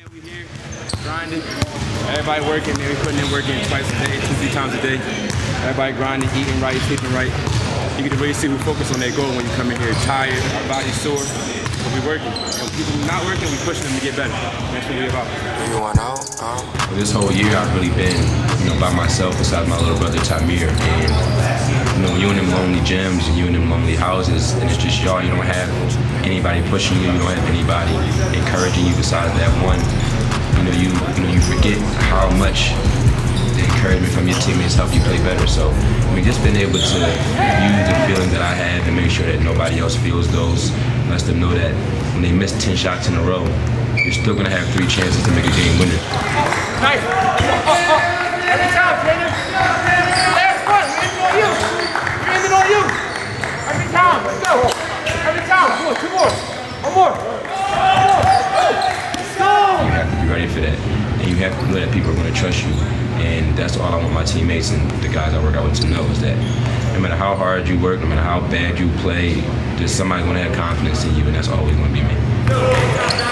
We here, grinding. Everybody working, man. We putting in work in twice a day, 2-3 times a day. Everybody grinding, eating right, sleeping right. You can really see we focus on that goal when you come in here tired, our body's sore, but we working. And people not working, we pushing them to get better. That's what we about. You want out? This whole year I've really been, by myself besides my little brother Tamir. And when you in them lonely gyms and you in them lonely houses and it's just y'all, you don't have anybody pushing you, you don't have anybody encouraging you besides that one. You forget how much the encouragement from your teammates help you play better. So just being able to use the feeling that I have and make sure that nobody else feels those, lets them know that when they miss 10 shots in a row, you're still gonna have 3 chances to make a game winner. Nice. Every time, Taylor. Last one. We're ending on you. Every time. Let's go. Every time. Come on, 2 more. 1 more. Let's go. You have to be ready for that. And you have to know that people are gonna trust you. And that's all I want my teammates and the guys I work out with to know is that no matter how hard you work, no matter how bad you play, there's somebody gonna have confidence in you, and that's always gonna be me.